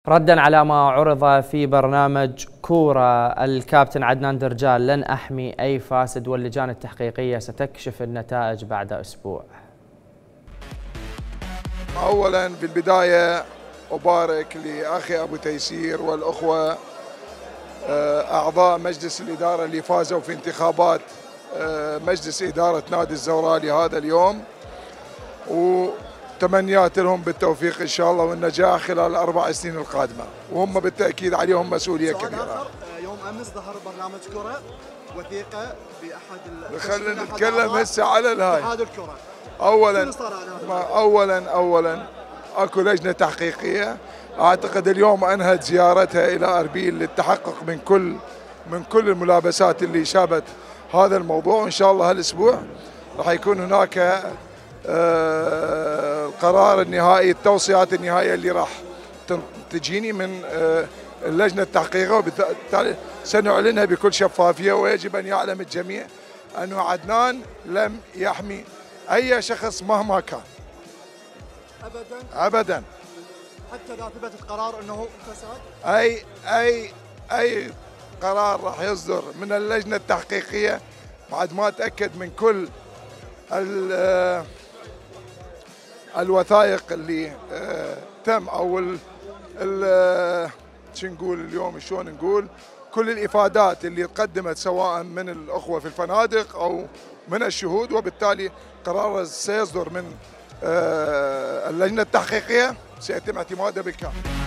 ردا على ما عرض في برنامج كورة الكابتن عدنان درجال: لن أحمي أي فاسد واللجان التحقيقية ستكشف النتائج بعد أسبوع. أولا في البداية أبارك لأخي أبو تيسير والأخوة أعضاء مجلس الإدارة اللي فازوا في انتخابات مجلس إدارة نادي الزورالي هذا اليوم، وتمنيات لهم بالتوفيق إن شاء الله والنجاح خلال ال4 سنين القادمة، وهم بالتأكيد عليهم مسؤولية كبيرة. يوم أمس ظهر برنامج كرة وثيقة بأحد خلينا نتكلم هسه على الهاي. اتحاد الكرة. أولا اكو لجنة تحقيقية اعتقد اليوم انهت زيارتها الى اربيل للتحقق من كل الملابسات اللي شابت هذا الموضوع، وان شاء الله هالاسبوع راح يكون هناك القرار النهائي، التوصيات النهائية اللي راح تجيني من اللجنة التحقيقية، وبالتالي سنعلنها بكل شفافية. ويجب ان يعلم الجميع انه عدنان لم يحمي اي شخص مهما كان ابدا حتى اذا ثبت القرار انه فساد. اي قرار راح يصدر من اللجنه التحقيقيه بعد ما اتاكد من كل الوثائق اللي تم، او شو نقول اليوم، شلون نقول، كل الافادات اللي قدمت سواء من الاخوه في الفنادق او من الشهود، وبالتالي قرار سيصدر من اللجنة التحقيقية سيتم اعتماده بالكامل.